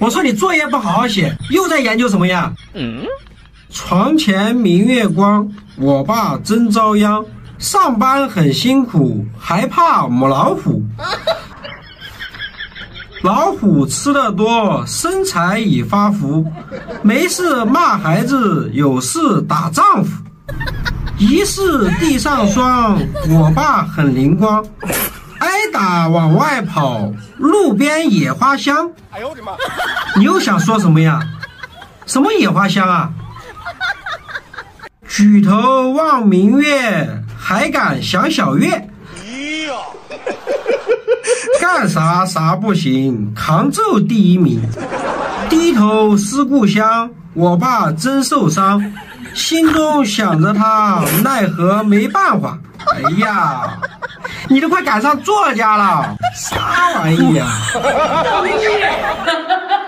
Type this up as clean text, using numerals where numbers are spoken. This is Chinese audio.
我说你作业不好好写，又在研究什么呀？床前明月光，我爸真遭殃。上班很辛苦，还怕母老虎。老虎吃得多，身材已发福。没事骂孩子，有事打丈夫。疑是地上霜，我爸很灵光。挨打往外跑，路边野花香。哎呦我的妈！你又想说什么呀？什么野花香啊？举头望明月，还敢想小月。干啥啥不行，扛揍第一名。低头思故乡，我爸真受伤。心中想着他，奈何没办法。哎呀，你都快赶上作家了，啥玩意啊！